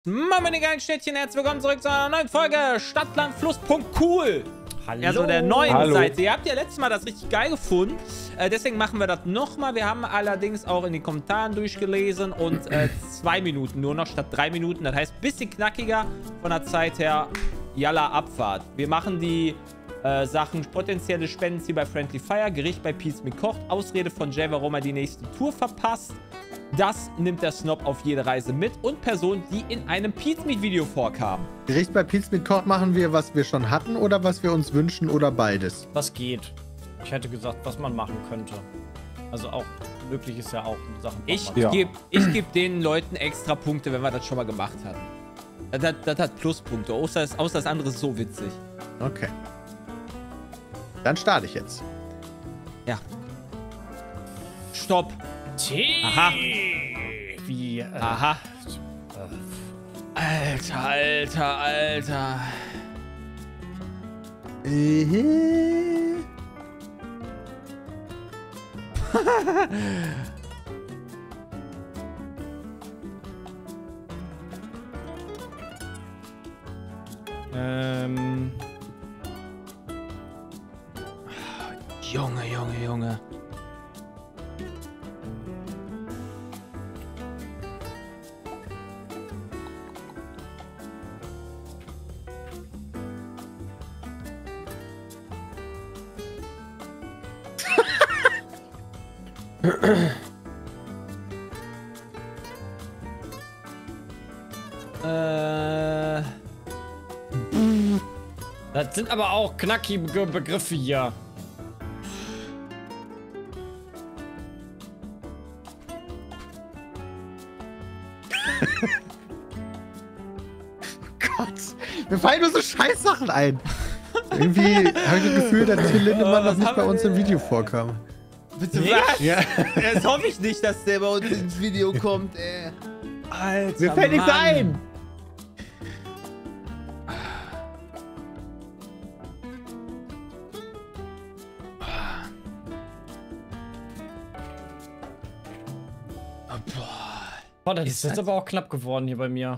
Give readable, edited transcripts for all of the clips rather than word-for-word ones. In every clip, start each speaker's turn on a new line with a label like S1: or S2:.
S1: Moin meine geilen Städtchen, herzlich willkommen zurück zu einer neuen Folge Stadtplan Fluss.cool.
S2: Hallo.
S1: Also der neuen Seite. Ihr habt ja letztes Mal das richtig geil gefunden. Deswegen machen wir das nochmal. Wir haben allerdings auch in den Kommentaren durchgelesen und 2 Minuten nur noch statt 3 Minuten. Das heißt, ein bisschen knackiger von der Zeit her. Yalla, Abfahrt. Wir machen die Sachen potenzielle Spendenziel bei Friendly Fire, Gericht bei Pizza mit Kocht, Ausrede von Jay, warum er die nächste Tour verpasst. Das nimmt der Snob auf jede Reise mit und Personen, die in einem Pizmeet-Video vorkamen.
S3: Gericht bei Pizmeet Koch machen wir, was wir schon hatten oder was wir uns wünschen oder beides?
S2: Was geht? Ich hätte gesagt, was man machen könnte. Also auch, möglich ist ja auch Sachen.
S1: Ich geb den Leuten extra Punkte, wenn wir das schon mal gemacht hatten. Das hat Pluspunkte, außer das andere ist so witzig.
S3: Okay. Dann starte ich jetzt.
S1: Ja. Stopp.
S2: Aha.
S1: Wie, aha. Alter. Junge.
S2: Das sind aber auch knackige Begriffe hier.
S3: Gott, mir fallen nur so Scheißsachen ein. Irgendwie habe ich das Gefühl, dass Till Lindemann noch nicht bei uns im Video vorkam.
S1: Bitte was?
S3: Ja.
S1: Jetzt hoffe ich nicht, dass der bei uns ins Video kommt, ey. Alter,
S3: Mir fällt nichts ein.
S2: Boah, das ist jetzt aber auch knapp geworden hier bei mir.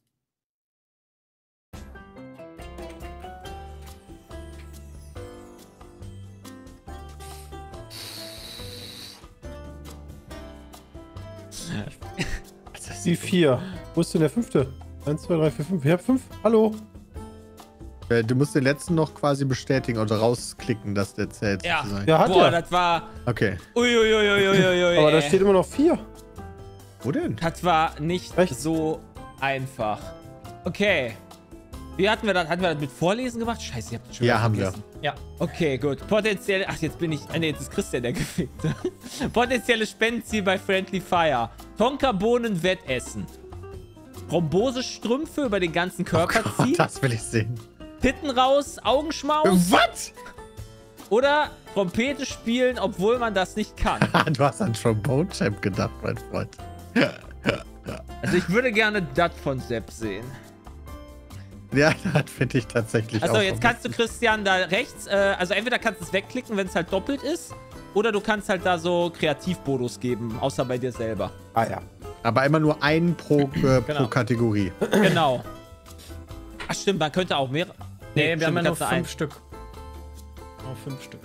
S4: Das ist die 4. Wo ist denn der 5.? 1, 2, 3, 4, 5. Ich hab 5. Hallo.
S3: Du musst den letzten noch quasi bestätigen oder rausklicken, dass der zählt.
S1: Ja,
S4: Ja, hat
S1: boah,
S4: er.
S1: das war...
S3: Okay.
S1: Uiuiuiuiui.
S4: Aber da steht immer noch 4.
S3: Wo denn?
S1: Das war nicht
S4: Rechts.
S1: so einfach. Okay. Wie hatten wir das? Hatten wir das mit Vorlesen gemacht? Scheiße, ich hab das schon wieder
S3: Ja, haben wir.
S1: vergessen.
S2: Ja.
S1: Okay, gut. Potenziell... Ach, jetzt bin ich... Nee, jetzt ist Christian der Gefickte. Potenzielle Spendenziel bei Friendly Fire. Tonkabohnen Wettessen. Thrombosestrümpfe über den ganzen Körper
S3: Oh
S1: ziehen.
S3: Gott, das will ich sehen.
S1: Titten raus, Augenschmaus.
S3: Was?
S1: Oder Trompete spielen, obwohl man das nicht kann.
S3: Du hast an Trombone Champ gedacht, mein Freund.
S1: Also ich würde gerne das von Sepp sehen.
S3: Ja, das finde ich tatsächlich
S1: Achso,
S3: auch.
S1: jetzt kannst du Christian da rechts, also entweder kannst du es wegklicken, wenn es halt doppelt ist, oder du kannst halt da so Kreativbonus geben, außer bei dir selber.
S4: Ah ja.
S3: Aber immer nur einen pro Kategorie.
S1: Genau. Ach stimmt, man könnte auch mehrere...
S2: Nee, wir haben ja nur
S1: kannst du
S2: 5 Stück. Nur 5 Stück.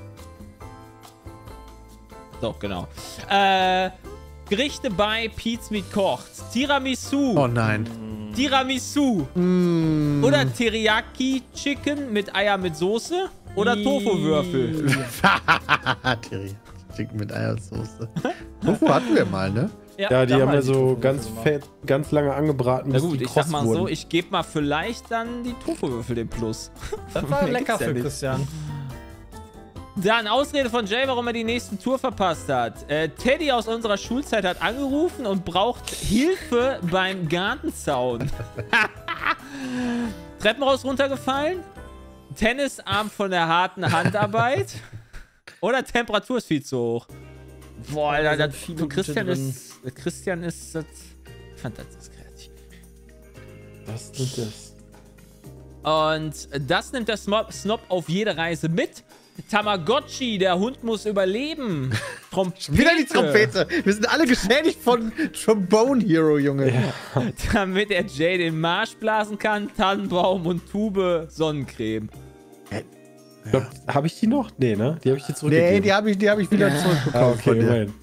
S1: So, genau. Gerichte bei Pizmeet Kocht. Tiramisu.
S3: Oh nein.
S1: Tiramisu. Oder Teriyaki Chicken mit Eier mit Soße. Oder Tofu-Würfel.
S3: Chicken mit Eiersauce. Tofu hatten wir mal, ne?
S4: Ja, die haben ja
S2: damals
S4: so
S2: die
S4: ganz
S2: Tofu-Würfel
S4: fett, ganz lange angebraten,
S1: Na
S4: bis
S1: gut,
S4: die
S1: ich sag
S4: kross
S1: mal
S4: wurden.
S1: so, ich gebe mal vielleicht dann die Tofu-Würfel den Plus.
S2: Das war
S1: Mehr
S2: lecker
S1: gibt's ja
S2: für
S1: nicht.
S2: Christian.
S1: Dann Ausrede von Jay, warum er die nächste Tour verpasst hat. Teddy aus unserer Schulzeit hat angerufen und braucht Hilfe beim Gartenzaun. Treppenhaus runtergefallen. Tennisarm von der harten Handarbeit. Oder Temperatur ist viel zu hoch. Boah, Alter, das für Christian ist... Christian ist... Das, ich fand das ist kreativ.
S4: Das ist das.
S1: Und das nimmt der Snob auf jede Reise mit. Tamagotchi, der Hund muss überleben. Trompete.
S3: Wieder die Trompete. Wir sind alle geschädigt von Trombone Hero, Junge.
S4: Ja.
S1: Damit er Jay den Marsch blasen kann, Tannenbaum und Tube Sonnencreme.
S4: Ich glaub, habe ich die noch? Nee, ne? Die habe ich dir zurückgegeben.
S3: Nee, die hab ich wieder zurückbekommen.
S4: Okay, immerhin.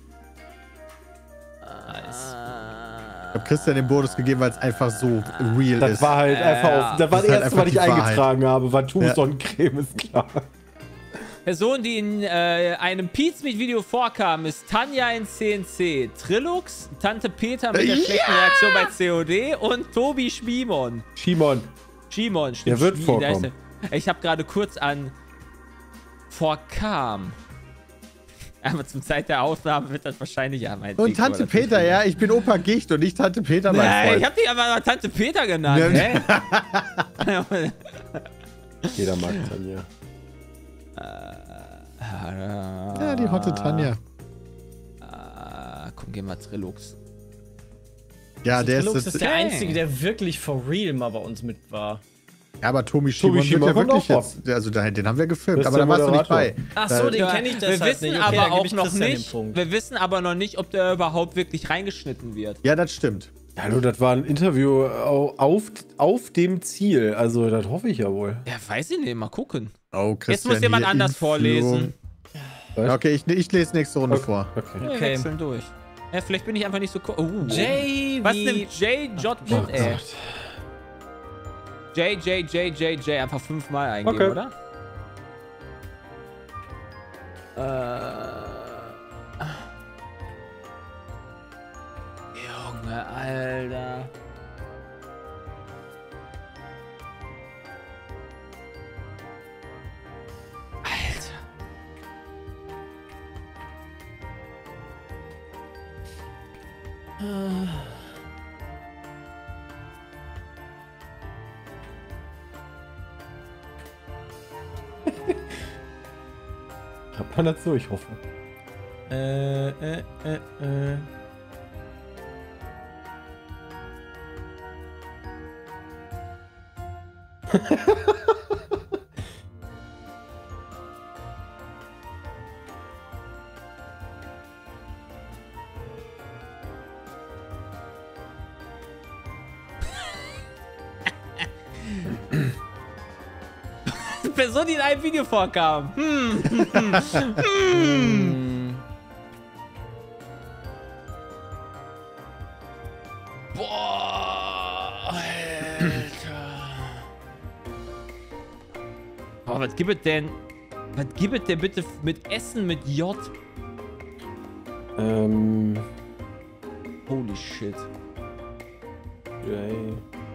S3: Ich hab Christian den Bonus gegeben, weil es einfach so real
S4: Das
S3: ist.
S4: war halt einfach auf. Das war
S3: Das
S4: das
S3: ist halt
S4: erste, was
S3: einfach
S4: ich
S3: die Wahrheit.
S4: eingetragen habe. War
S3: Ja.
S4: Sonnencreme, ist klar.
S1: Person, die in einem Pizmeet-Video vorkam, ist Tanja in CNC, Trilux, Tante Peter mit der schlechten Reaktion bei COD und Tobi Schmimon.
S4: Shimon.
S1: Schimon, stimmt.
S4: Der wird
S1: Schmi-
S4: vorkommen.
S1: da ist er. Ich habe gerade kurz an vorkam. Aber zum Zeit der Aufnahme wird das wahrscheinlich ja mein
S3: Und
S1: Ding,
S3: Tante
S1: aber das
S3: Peter,
S1: ist-
S3: ja, ich bin Opa Gicht und nicht Tante Peter, mein
S1: Nein, ich
S3: Freund.
S1: hab dich aber mal Tante Peter genannt,
S3: Ja.
S1: hä?
S4: Jeder mag Tanja.
S3: Ja, die Hotte Tanja.
S1: Komm, geh mal Trilux.
S3: Ja, der
S2: Lux
S3: ist
S2: ist der Einzige, der wirklich for real mal bei uns mit war.
S3: Ja, aber Tobi Schimon wird
S4: Schimon
S3: ja
S4: kommt
S3: wirklich
S4: auch
S3: jetzt. Also den haben wir gefilmt,
S4: Das ist
S3: aber da
S4: der
S3: warst du nicht
S4: Moderator.
S3: bei.
S2: Ach so, den
S1: Ja,
S2: kenne ich
S1: wir
S2: deshalb
S1: wissen
S2: nicht.
S1: aber
S2: dann geb
S1: auch
S2: ich
S1: noch
S2: Christian den
S1: nicht.
S2: Punkt.
S1: Wir wissen aber noch nicht, ob der überhaupt wirklich reingeschnitten wird.
S3: Ja, das stimmt.
S4: Hallo, das war ein Interview auf dem Ziel. Also, das hoffe ich ja wohl.
S1: Ja, weiß ich nicht, mal gucken.
S3: Oh, Christian,
S1: Jetzt muss jemand
S3: hier
S1: anders
S3: in Führung.
S1: vorlesen.
S4: Was?
S3: Okay, ich lese nächste Runde
S4: Okay.
S3: vor.
S4: Okay.
S1: Wir
S2: Okay.
S1: wechseln durch. Ja, vielleicht bin ich einfach nicht so...
S2: Jay
S1: Was
S2: wie...
S1: nimmt J, J,
S4: Oh
S1: J, ey?
S4: Gott.
S1: J, J, J, J, J. Einfach 5-mal eingeben,
S4: Okay.
S1: oder? Junge, Alter. Alter.
S4: Hat man das so, ich hoffe.
S1: Die Person, die in einem Video vorkam. Boah, Alter. Boah, was gibt es denn? Was gibt es denn bitte mit Essen mit J? Holy shit.
S4: Jay.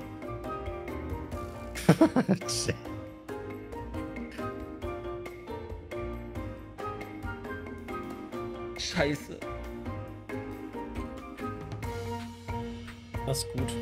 S1: Scheiße.
S2: Das ist gut.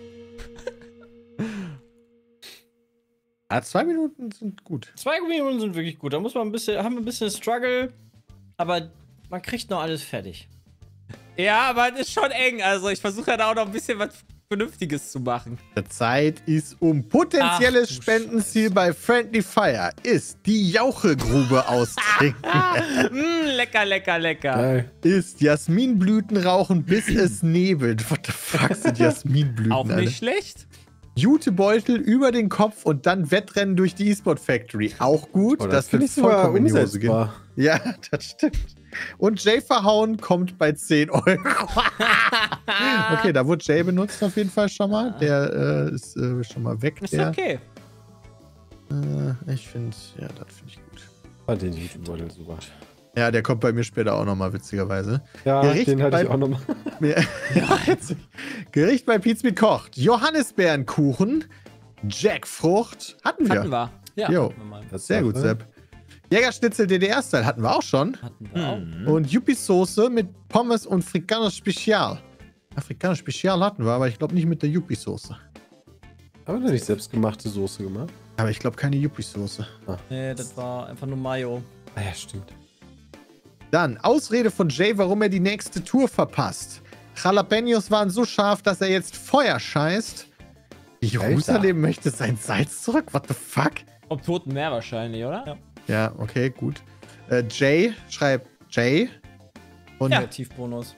S3: Ja, 2 Minuten sind gut.
S2: 2 Minuten sind wirklich gut. Da muss man haben wir ein bisschen Struggle, aber man kriegt noch alles fertig.
S1: Ja, aber es ist schon eng. Also ich versuche da auch noch ein bisschen was Vernünftiges zu machen.
S3: Die Zeit ist um. Potenzielles
S2: Ach, du
S3: Spendenziel bei Friendly Fire ist die Jauchegrube austrinken.
S1: Lecker, lecker, lecker.
S4: Geil.
S3: Ist Jasminblüten rauchen, bis es nebelt. What the fuck sind Jasminblüten,
S1: Auch nicht
S3: Alter?
S1: schlecht.
S3: Jutebeutel über den Kopf und dann Wettrennen durch die E-Sport Factory. Auch gut.
S4: Oh,
S3: das
S4: finde
S3: wird
S4: ich sogar
S3: vollkommen in die Hose gehen.
S4: umsetzbar.
S3: Ja, das stimmt. Und Jay verhauen kommt bei 10 €. Okay, da wurde Jay benutzt auf jeden Fall schon mal. Der ist schon mal weg.
S1: Ist
S3: Der,
S1: okay.
S3: ich finde, ja, das finde ich gut.
S4: Fand den Jutebeutel super.
S3: Ja, der kommt bei mir später auch nochmal, witzigerweise.
S4: Ja,
S3: Gericht
S4: den hatte ich
S3: bei-
S4: auch nochmal.
S3: Ja, witzig. Gericht bei Pizmeet kocht. Johannisbeerenkuchen, Jackfrucht. Hatten wir.
S1: Hatten wir.
S2: Ja,
S3: Jo.
S2: hatten wir mal.
S3: Sehr gut, Sepp. Jägerschnitzel DDR-Style hatten wir auch schon.
S2: Hatten wir auch.
S3: Und Yuppie-Soße mit Pommes und Afrikaner Spezial. Afrikaner Spezial hatten wir, aber ich glaube nicht mit der Yuppie-Soße.
S4: Haben wir nicht selbstgemachte Soße gemacht?
S3: Aber ich glaube keine Yuppie-Soße.
S2: Nee, das war einfach nur Mayo.
S4: Ah ja, stimmt.
S3: Dann, Ausrede von Jay, warum er die nächste Tour verpasst. Jalapenos waren so scharf, dass er jetzt Feuer scheißt. Jerusalem möchte sein Salz zurück? What the fuck?
S1: Ob Toten Meer wahrscheinlich, oder?
S2: Ja.
S3: Ja, okay, gut. Jay schreibt Jay. Und
S2: Kreativbonus.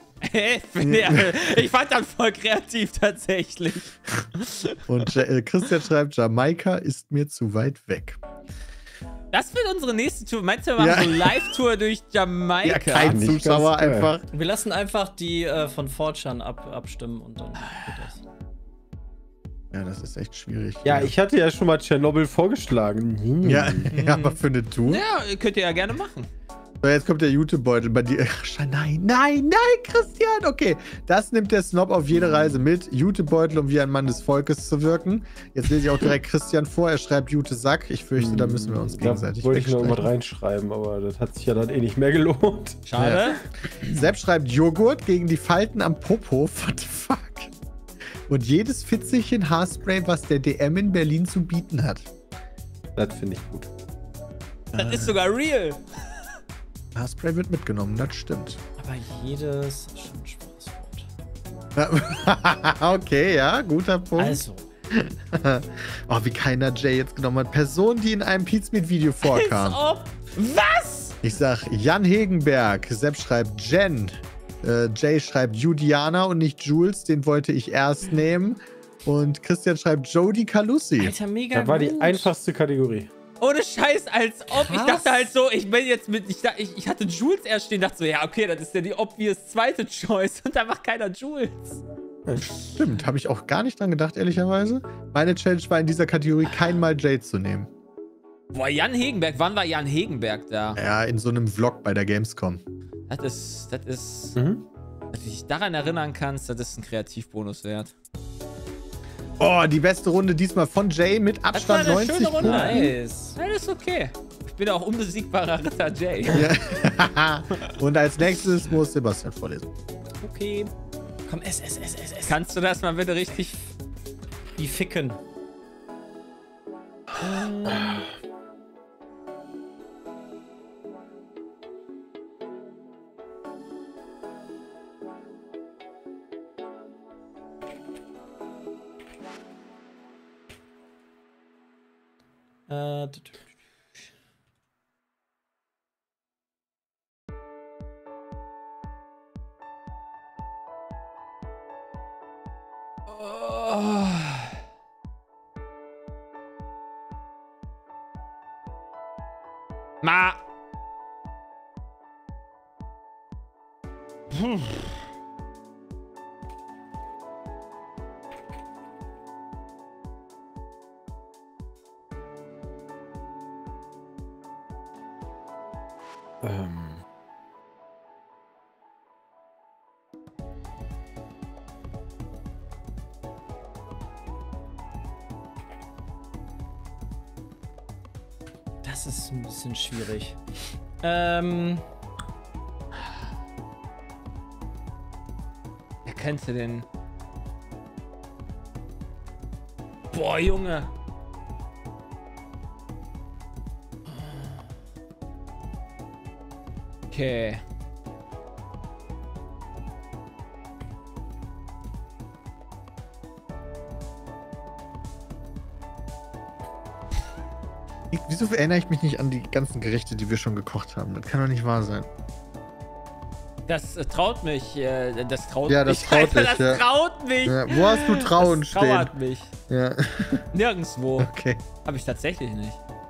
S1: Ich fand das voll kreativ tatsächlich.
S3: Und Christian schreibt, Jamaika ist mir zu weit weg.
S1: Das wird unsere nächste Tour. Meinst du, wir machen so eine Live-Tour durch Jamaika?
S3: Ja, kein
S4: Nicht
S3: Zuschauer
S4: ganz geil.
S3: einfach.
S2: Wir lassen einfach die von 4chan abstimmen und dann geht das.
S3: Ja, das ist echt schwierig.
S4: Ja, ich hatte ja schon mal Tschernobyl vorgeschlagen.
S3: Ja, ja, aber für eine Tour?
S1: Ja, könnt ihr ja gerne machen.
S3: So, jetzt kommt der YouTube-Beutel bei dir. Ach, nein, Christian. Okay, das nimmt der Snob auf jede Reise mit. YouTube-Beutel, um wie ein Mann des Volkes zu wirken. Jetzt lese ich auch direkt Christian vor. Er schreibt Jute Sack. Ich fürchte, da müssen wir uns gegenseitig
S4: Da wollte ich noch
S3: wegstreichen.
S4: mal reinschreiben, aber das hat sich ja dann eh nicht mehr gelohnt.
S1: Schade.
S3: Sepp schreibt Joghurt gegen die Falten am Popo. What the fuck? Und jedes Fitzelchen Haarspray, was der DM in Berlin zu bieten hat.
S4: Das finde ich gut.
S1: Das ist sogar real.
S3: Haarspray wird mitgenommen, das stimmt.
S2: Aber jedes ist schon ein Spaßwort.
S3: Okay, ja, guter Punkt.
S2: Also,
S3: Oh, wie keiner Jay jetzt genommen hat. Person, die in einem Pizmeet-Video vorkam.
S1: Als ob. Was?
S3: Ich sag Jan Hegenberg. Sepp schreibt Jen. Jay schreibt Judiana und nicht Jules. Den wollte ich erst nehmen. Und Christian schreibt Jodie Calussi.
S2: Alter, mega
S4: Das war die
S2: gut.
S4: einfachste Kategorie.
S1: Ohne Scheiß, als ob. Ich
S2: Krass.
S1: dachte halt so, ich bin jetzt mit. Ich hatte Jules erst stehen, dachte so, ja, okay, das ist ja die obvious zweite Choice. Und da macht keiner Jules.
S3: Stimmt, habe ich auch gar nicht dran gedacht, ehrlicherweise. Meine Challenge war in dieser Kategorie keinmal Jade zu nehmen.
S1: Boah, Jan Hegenberg, wann war Jan Hegenberg da?
S3: Ja, in so einem Vlog bei der Gamescom.
S1: Das ist.
S4: Mhm.
S1: Dass du dich daran erinnern kannst, das ist ein Kreativbonus wert.
S3: Oh, die beste Runde diesmal von Jay mit Abstand
S1: Das war eine
S3: 90
S1: schöne Runde.
S3: Punkten.
S2: Nice.
S1: Ja, das ist okay. Ich bin auch unbesiegbarer Ritter Jay.
S3: Ja. Und als nächstes muss Sebastian vorlesen.
S2: Okay. Komm, ess.
S1: Kannst du das mal bitte richtig.
S2: Die ficken.
S1: Oh. Ma.
S2: Das ist ein bisschen schwierig.
S1: Wer könnte denn? Boah, Junge. Okay.
S3: Wieso erinnere ich mich nicht an die ganzen Gerichte, die wir schon gekocht haben? Das kann doch nicht wahr sein.
S1: Das traut mich. Das traut
S3: Ja, das
S1: mich.
S3: traut
S1: Alter,
S3: dich,
S1: das
S3: ja.
S1: traut mich.
S3: Ja, wo hast du Trauen
S1: das
S3: stehen?
S1: trauert mich.
S3: Ja,
S1: Nirgendwo.
S3: okay.
S1: Habe ich tatsächlich nicht.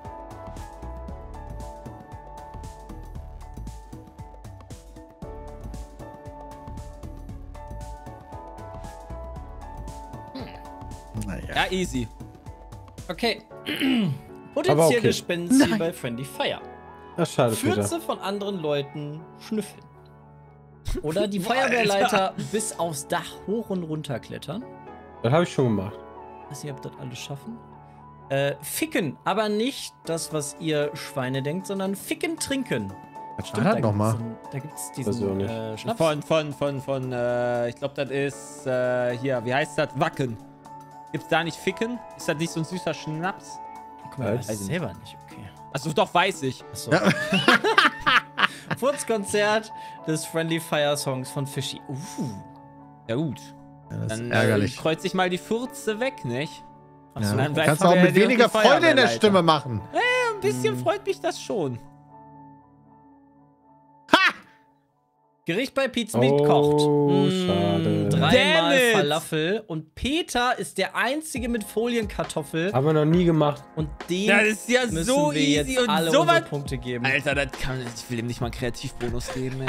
S3: Naja.
S1: Ja, easy.
S2: Okay.
S4: Aber
S2: Potenzielle
S4: okay.
S2: Spendenziel bei Friendly Fire.
S4: Ach, schade, Peter.
S2: Fürze von anderen Leuten schnüffeln. Oder die Feuerwehrleiter bis aufs Dach hoch und runter klettern.
S4: Das habe ich schon gemacht.
S2: Weiß nicht, ob das alles schaffen. Ficken, aber nicht das, was ihr Schweine denkt, sondern ficken, trinken.
S3: Was war das nochmal?
S2: Da gibt es
S4: Weiß ich auch
S2: diesen
S4: nicht.
S2: Schnaps.
S1: Ich glaube, das ist, hier, wie heißt das? Wacken. Gibt's da nicht Ficken? Ist das nicht so ein süßer Schnaps?
S2: Guck mal, weiß
S4: Weiß
S2: ich
S4: ich
S2: selber nicht, okay.
S1: Also doch, weiß ich.
S2: Achso. Furzkonzert des Friendly Fire Songs von Fishy.
S1: Ja gut.
S3: Ja, das ist
S1: Dann
S3: ärgerlich.
S1: kreuze ich mal die Fürze weg, nicht?
S2: Achso.
S3: Ja.
S1: dann bleibt
S3: Kannst du auch
S1: von mir
S3: mit
S1: die
S3: weniger Freude in der
S1: Feuerwehrleiter.
S3: Stimme machen.
S1: Ein bisschen freut mich das schon.
S2: Gericht bei Pizza Meat kocht.
S4: Schade.
S2: 3-mal
S1: Damn it.
S2: Falafel. Und Peter ist der Einzige mit Folienkartoffel.
S4: Haben wir noch nie gemacht.
S2: Und dem
S1: Das ist ja
S2: müssen
S1: so
S2: wir
S1: easy
S2: jetzt
S1: und
S2: alle
S1: so
S2: unsere
S1: was.
S2: Punkte geben.
S1: Alter, ich will ihm nicht mal einen Kreativbonus geben, ey.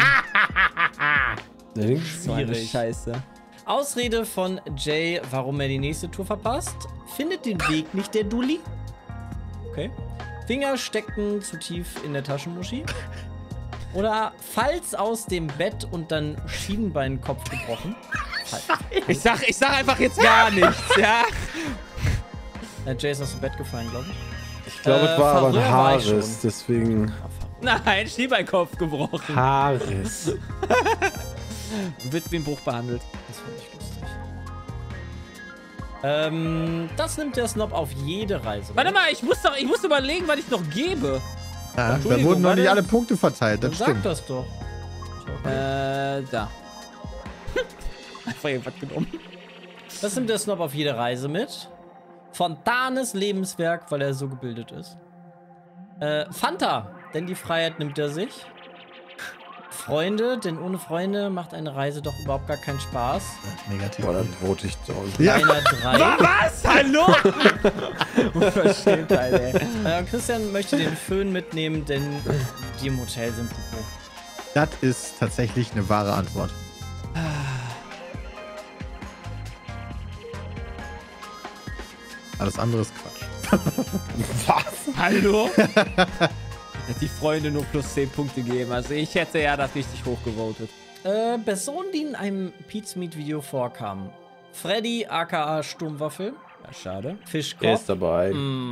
S1: So eine
S2: Schwierig.
S1: Scheiße.
S2: Ausrede von Jay, warum er die nächste Tour verpasst. Findet den Weg nicht, der Dulli. Okay. Finger steckten zu tief in der Taschenmuschi. Oder Falz aus dem Bett und dann Schienbeinkopf gebrochen.
S1: Ich sag einfach jetzt gar nichts, ja?
S2: Jay ist aus dem Bett gefallen, glaube ich.
S4: Ich glaube, es war aber ein
S2: Verrückt war ich schon.
S4: Haares, deswegen.
S1: Nein, Schienbeinkopf gebrochen.
S4: Haares.
S1: Wird wie ein Bruch behandelt.
S2: Das fand ich lustig. Das nimmt der Snob auf jede Reise.
S1: Warte mal, ich muss überlegen, was ich noch gebe.
S3: Ja, da
S1: Entschuldigung,
S3: wurden noch
S1: warte.
S3: nicht alle Punkte verteilt, das
S2: Sag
S3: stimmt.
S2: das doch.
S1: Da. Einfach irgendwas genommen.
S2: Das nimmt der Snob auf jede Reise mit. Fontanes Lebenswerk, weil er so gebildet ist. Fanta, denn die Freiheit nimmt er sich. Freunde, denn ohne Freunde macht eine Reise doch überhaupt gar keinen Spaß.
S3: Negativ.
S4: Boah, dann vote ich down.
S3: Ja.
S2: Einer 3.
S1: Was? Hallo? Unverschämt, Alter.
S2: Christian möchte den Föhn mitnehmen, denn die im Hotel sind Pupo.
S3: Das ist tatsächlich eine wahre Antwort. Alles andere ist Quatsch.
S4: Was?
S1: Hallo? Hätte die Freunde nur plus 10 Punkte gegeben. Also ich hätte ja das richtig hochgevotet.
S2: Personen, die in einem Pizza Meat Video vorkamen. Freddy, aka Sturmwaffel.
S1: Ja, schade.
S4: Der ist
S2: Fischkopf.
S4: dabei.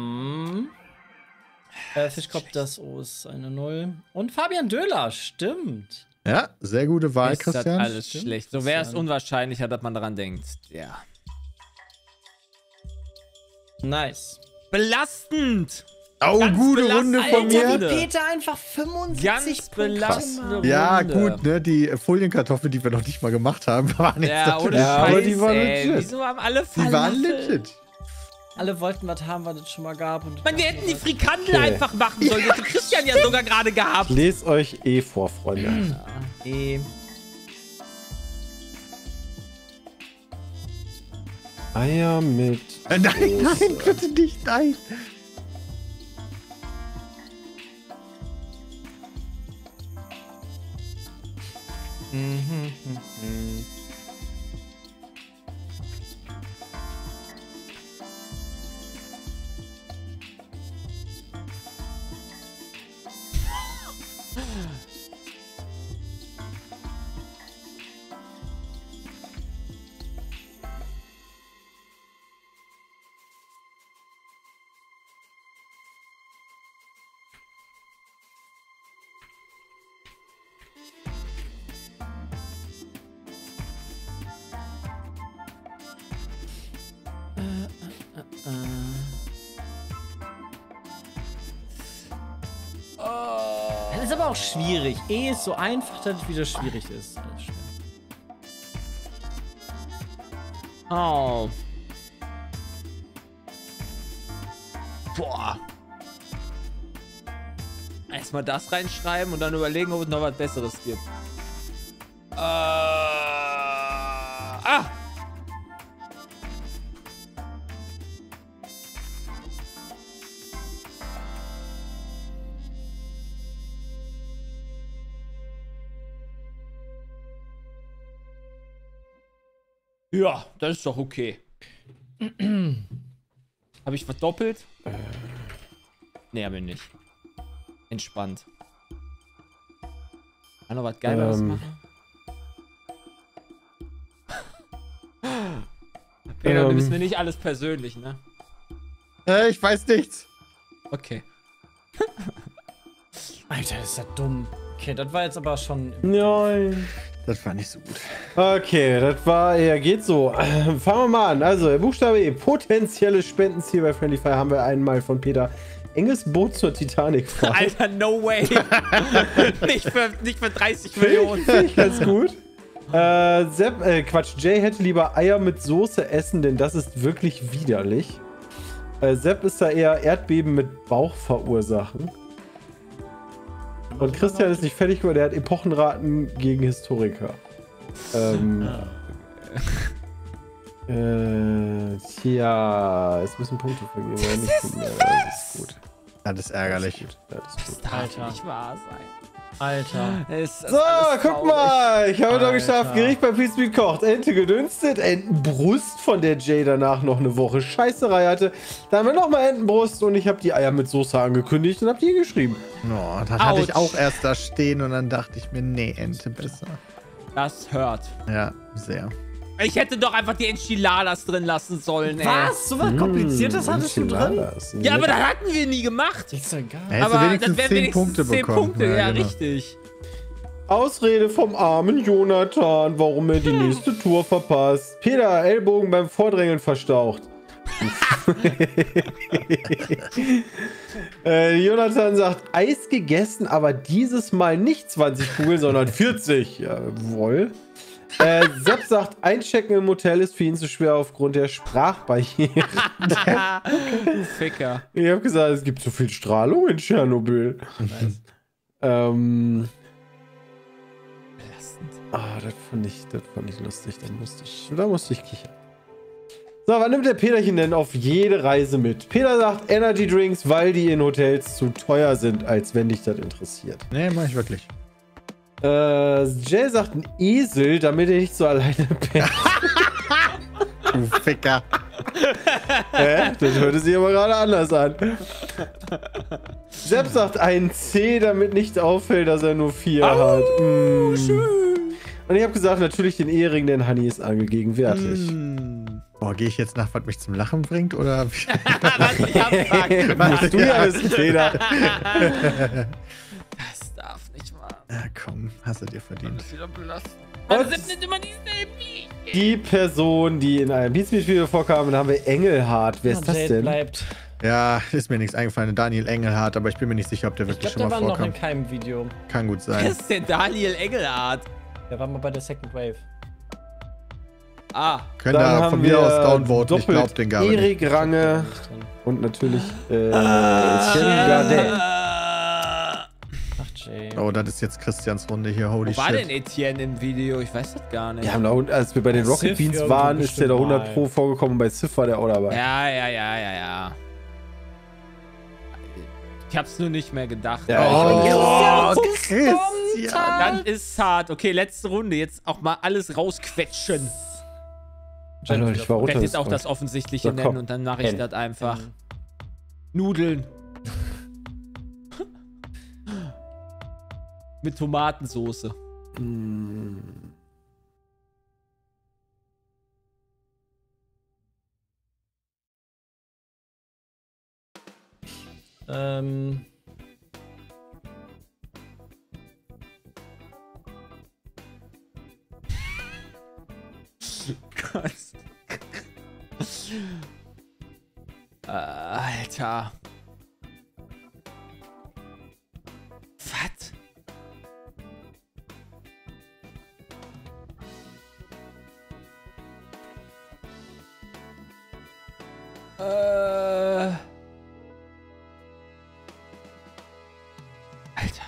S2: Fischkopf, das O ist eine 0. Und Fabian Döhler, stimmt.
S3: Ja, sehr gute Wahl,
S1: Ist das
S3: Christian.
S1: alles
S2: Stimmt,
S1: schlecht. So wäre es
S2: Christian.
S1: unwahrscheinlicher, dass man daran denkt. Ja.
S2: Nice.
S1: Belastend!
S3: Oh,
S1: Ganz
S3: gute
S1: belastend.
S3: Runde von
S1: Alter,
S3: mir.
S1: wie
S2: Peter einfach 75
S1: Ganz belastende
S3: Ja,
S1: Runde.
S3: gut, ne? Die Folienkartoffeln, die wir noch nicht mal gemacht haben, waren jetzt
S1: Ja,
S3: natürlich.
S1: ohne
S4: Ja, aber
S1: Scheiß,
S4: die waren
S1: ey.
S4: legit.
S1: Wieso haben alle
S3: Die waren
S1: Falafel?
S3: legit.
S2: Alle wollten was haben, was es schon mal gab. Und
S1: Man, wir hätten die Frikandel
S4: Okay.
S1: einfach machen sollen. Das hat Christian ja sogar gerade gehabt.
S4: Ich lese euch eh vor, Freunde. Eier mit.
S3: Nein,
S4: Soße.
S3: nein, bitte nicht, nein.
S2: Das ist aber auch schwierig. E ist so einfach, dass es wieder schwierig ist. Alles schwer.
S1: Oh. Boah. Erstmal das reinschreiben und dann überlegen, ob es noch was Besseres gibt. Ah! Ja, das ist doch okay. Habe ich verdoppelt? Nee, haben wir nicht. Entspannt. Kann noch was Geileres machen? Peter, du bist mir nicht alles persönlich, ne?
S3: Ich weiß nichts.
S1: Okay.
S2: Alter, ist das dumm. Okay, das war jetzt aber schon...
S4: Nein.
S3: Das war nicht so gut.
S4: Okay, das war, ja, geht so. Fangen wir mal an. Also, Buchstabe E, potenzielle Spendenziel bei Friendly Fire haben wir einmal von Peter. Enges Boot zur Titanic fahren.
S1: Alter, no way. nicht für 30 Millionen.
S4: Finde ich ganz gut. Sepp, Jay hätte lieber Eier mit Soße essen, denn das ist wirklich widerlich. Sepp ist da eher Erdbeben mit Bauch verursachen. Und Christian ist nicht fertig geworden, der hat Epochenraten gegen Historiker. Tja, es müssen Punkte vergeben werden. Das ist gut.
S3: Das ist ärgerlich.
S1: Das darf nicht wahr sein.
S2: Alter.
S4: So, guck mal. Ich habe doch geschafft. Gericht bei Peacemeat kocht. Ente gedünstet, Entenbrust, von der Jay danach noch eine Woche Scheißerei hatte. Dann haben wir nochmal Entenbrust und ich habe die Eier mit Soße angekündigt und habe die geschrieben.
S3: Oh, das hatte ich auch erst da stehen und dann dachte ich mir, nee, Ente besser.
S1: Das hört.
S3: Ja, sehr.
S1: Ich hätte doch einfach die Enchiladas drin lassen sollen, ey.
S2: Was? So was Kompliziertes hattest du drin?
S1: Ja, aber das hatten wir nie gemacht.
S2: Ist doch egal.
S3: Ja,
S1: Aber
S3: wenigstens
S1: das wären
S3: 10 Punkte
S1: 10
S3: bekommen.
S1: Punkte, ja,
S3: genau.
S1: richtig.
S4: Ausrede vom armen Jonathan, warum er die nächste Tour verpasst. Peter, Ellbogen beim Vordrängeln verstaucht. Jonathan sagt, Eis gegessen, aber dieses Mal nicht 20 Kugeln, sondern 40. Jawohl. Sepp sagt, Einchecken im Hotel ist für ihn zu schwer aufgrund der Sprachbarriere.
S1: Du Ficker.
S4: Ich habe gesagt, es gibt so viel Strahlung in Tschernobyl.
S1: Belastend.
S4: Das fand ich lustig. Da musste ich kichern. So, was nimmt der Peterchen denn auf jede Reise mit? Peter sagt Energy Drinks, weil die in Hotels zu teuer sind, als wenn dich das interessiert.
S3: Nee, mach ich wirklich.
S4: Jay sagt ein Esel, damit er nicht so alleine pennt.
S3: Du Ficker.
S4: Das hörte sich aber gerade anders an. Sepp sagt ein C, damit nicht auffällt, dass er nur 4 hat. Schön. Und ich habe gesagt, natürlich den Ehering, denn Honey ist angegegenwärtig.
S3: Boah, gehe ich jetzt nach, was mich zum Lachen bringt, oder?
S1: Was ich abfrag.
S4: Machst du ja wissen, Peter.
S1: Das darf nicht wahr.
S3: Ja, komm, hast du dir verdient.
S1: Das ist wieder belastend.
S4: Und
S1: Aber sind nicht immer dieselben.
S4: die Person, die in einem Beatsmeet-Video vorkam, dann haben wir Engelhardt. Wer ist das
S2: Jade
S4: denn?
S2: bleibt.
S3: Ja, ist mir nichts eingefallen. Daniel Engelhardt, aber ich bin mir nicht sicher, ob der
S2: Ich
S3: wirklich
S2: glaube, der
S3: schon mal
S2: war noch in
S3: vorkam.
S2: keinem Video.
S3: Kann gut
S1: Wer
S3: sein.
S1: ist denn Daniel Engelhardt?
S2: Der war mal bei der Second Wave.
S1: Ah.
S3: Könnt
S4: Dann
S3: ihr
S4: haben
S3: von
S4: wir
S3: mir aus downvoten, ich
S4: doppelt
S3: glaub den gar nicht.
S4: Erik Range
S2: Nicht drin.
S4: und natürlich Etienne Gardet.
S2: Ach, Jay.
S3: Oh, das ist jetzt Christians Runde hier, holy
S1: Wo war denn
S3: shit.
S1: Etienne im Video? Ich weiß das gar nicht.
S4: Ja, als wir bei den Rocket
S2: Sif
S4: Beans
S2: irgendwo
S4: waren, ist der da
S2: bestimmt
S4: 100 Pro
S2: mal.
S4: vorgekommen und bei Sif war der auch dabei.
S1: Ja. Ich hab's nur nicht mehr gedacht.
S4: Ja,
S3: Oh, Christian.
S1: Dann ist hart. Okay, letzte Runde. Jetzt auch mal alles rausquetschen.
S4: Alter, ich war
S1: Ich werde jetzt auch
S4: runtergescrollt.
S1: das Offensichtliche
S4: So, komm.
S1: nennen und dann mache ich
S2: N.
S1: das einfach. Nudeln. Mit Tomatensoße. Gott. Alter. Was? Alter.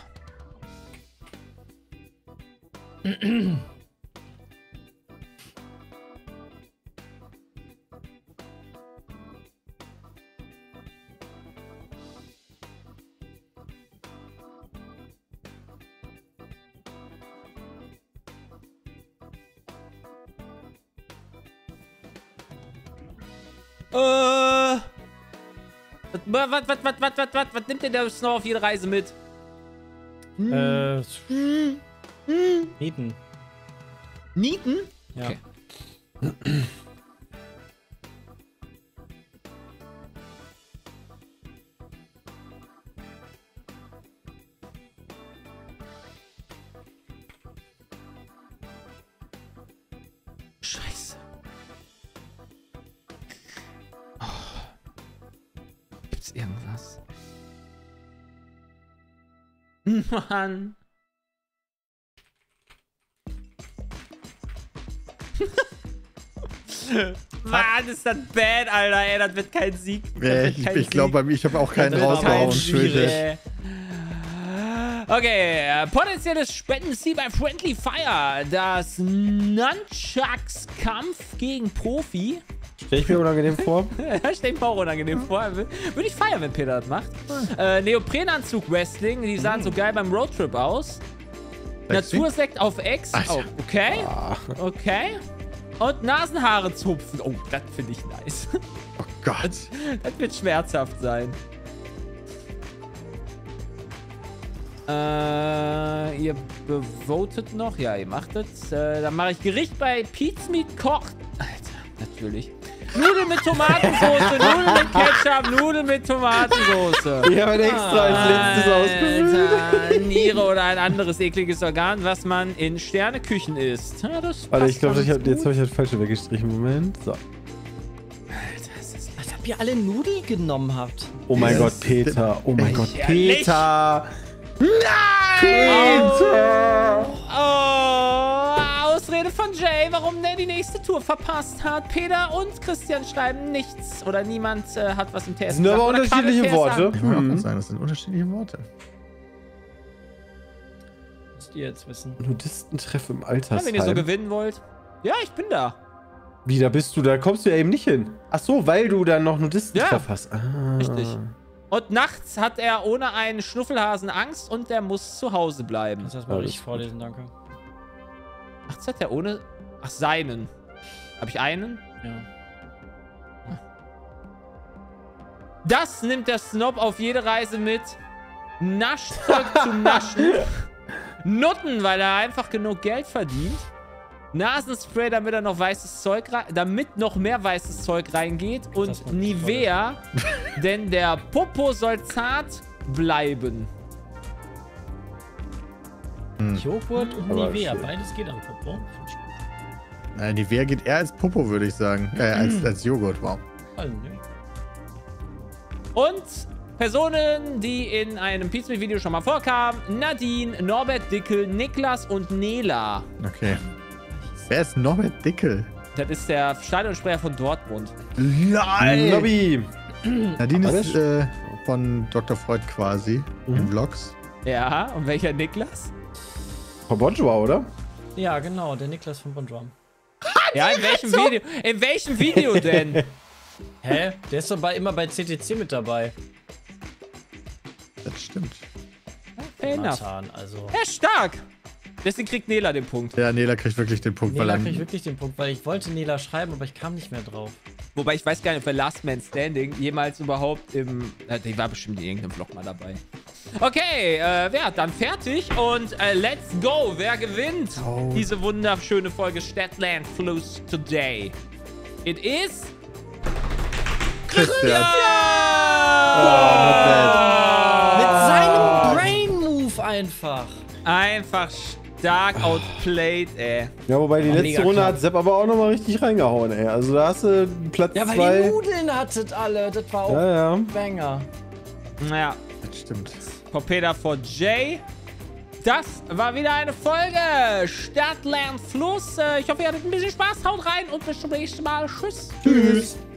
S1: Was nimmt denn der Snow auf jede Reise mit?
S2: Nieten.
S1: Nieten?
S2: Ja.
S1: Okay. Scheiße. Oh. Gibt's irgendwas? Mann. Mann, ist das bad, Alter. Ey, das wird kein Sieg. Das wird kein
S3: Ich glaube, bei mir, ich habe auch keinen
S1: Das wird kein
S3: rausgehauen.
S1: Sieg,
S3: Schwierig.
S1: ey. Okay, potenzielles Spendenziel bei Friendly Fire. Das Nunchucks Kampf gegen Profi.
S4: Stell ich mir unangenehm vor.
S1: Stell ich mir auch unangenehm vor. Würde ich feiern, wenn Peter das macht. Neoprenanzug Wrestling. Die sahen so geil beim Roadtrip aus. Natursekt auf Ex. Oh, okay. Okay. Und Nasenhaare zupfen. Oh, das finde ich nice.
S3: Oh Gott.
S1: Das wird schmerzhaft sein. Ihr bevotet noch? Ja, ihr macht es. Dann mache ich Gericht bei Pete's Meat kocht. Alter, natürlich. Nudeln mit Tomatensauce, Nudeln mit Ketchup, Nudeln mit Tomatensauce.
S4: Ich habe extra als letztes ausgewählt.
S1: Niere oder ein anderes ekliges Organ, was man in Sterneküchen isst. Ja, das
S4: Warte, ich glaube, jetzt habe ich das falsche weggestrichen. Moment. So.
S1: Alter, ist das...
S2: Als ob ihr alle Nudeln genommen habt.
S4: Oh mein Gott, Peter. Oh mein Gott, Peter.
S1: Nein! Oh, Ausrede von Jay, warum der die nächste Tour verpasst hat. Peter und Christian schreiben nichts. Oder niemand hat was im TS.
S4: Das sind aber unterschiedliche Worte.
S3: Ich wollte auch gerade sagen, das sind unterschiedliche Worte.
S2: Müsst ihr jetzt wissen.
S4: Nudistentreff im Altersheim.
S1: Wenn ihr so gewinnen wollt. Ja, ich bin da.
S4: Wie, da bist du? Da kommst du ja eben nicht hin. Ach so, weil du dann noch Nudistentreff hast. Ah.
S1: Richtig. Und nachts hat er ohne einen Schnuffelhasen Angst und der muss zu Hause bleiben.
S2: Kannst du das mal richtig vorlesen, danke.
S1: Nachts hat er ohne... Ach, seinen. Habe ich einen?
S2: Ja.
S1: Das nimmt der Snob auf jede Reise mit. Naschzeug zum Naschen. Nutten, weil er einfach genug Geld verdient. Nasenspray, damit er noch weißes Zeug damit noch mehr weißes Zeug reingeht. Und Nivea, denn der Popo soll zart bleiben.
S2: Joghurt und
S4: Aber
S2: Nivea,
S4: schön.
S2: beides geht am Popo.
S3: Nein, Nivea geht eher als Popo, würde ich sagen. Als Joghurt, wow.
S2: Also, ne?
S1: Und Personen, die in einem Pizza-Video schon mal vorkamen. Nadine, Norbert Dickel, Niklas und Nela.
S3: Okay. Wer ist Norbert Dickel?
S1: Das ist der Stadionsprecher von Dortmund.
S3: Nein!
S4: Lobby.
S3: Nadine ist von Dr. Freud quasi in Vlogs.
S1: Ja, und welcher Niklas?
S4: Von Bonjour, oder?
S2: Ja, genau, der Niklas von Bonjour.
S1: Ja, in welchem Video? In welchem Video denn?
S2: Hä? Der ist doch immer bei CTC mit dabei.
S3: Das stimmt.
S1: Fair enough.
S2: Nathan, also.
S1: Ja, stark. Deswegen kriegt Nela den Punkt.
S3: Ja, Nela kriegt wirklich den Punkt,
S2: Nela
S3: weil
S2: kriegt
S3: er...
S2: wirklich den Punkt, weil ich wollte Nela schreiben, aber ich kam nicht mehr drauf.
S1: Wobei ich weiß gar nicht, ob der Last Man Standing jemals überhaupt im... die war bestimmt in irgendeinem Vlog mal dabei. Okay, ja, dann fertig und let's go. Wer gewinnt diese wunderschöne Folge Stadtland Fluss today? It is...
S3: Christian.
S2: Mit seinem Brain-Move einfach.
S1: Einfach stark outplayed, ey.
S4: Ja, wobei die letzte
S2: mega
S4: Runde
S2: knapp.
S4: hat Sepp aber auch nochmal richtig reingehauen, ey. Also da hast du Platz
S2: Ja, weil
S4: 2.
S2: die Nudeln hattet alle. Das war auch
S4: Ja, ja.
S2: Banger.
S1: Naja,
S3: Das stimmt.
S1: Torpeda for Jay. Das war wieder eine Folge Stadt, Land, Fluss. Ich hoffe, ihr hattet ein bisschen Spaß. Haut rein und bis zum nächsten Mal. Tschüss.
S3: Tschüss.